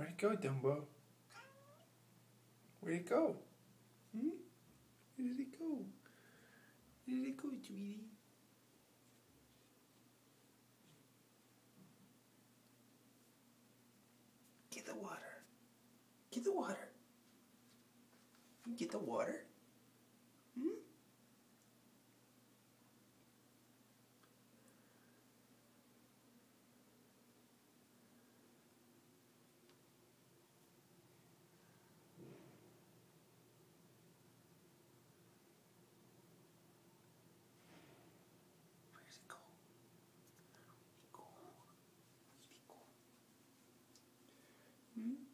Where'd it go, Dumbo? Where'd it go? Hmm? Where did it go? Where did it go, sweetie? Get the water. Get the water. Get the water. Hmm? Where's it go? Where'd it go? Where'd it go? Hmm?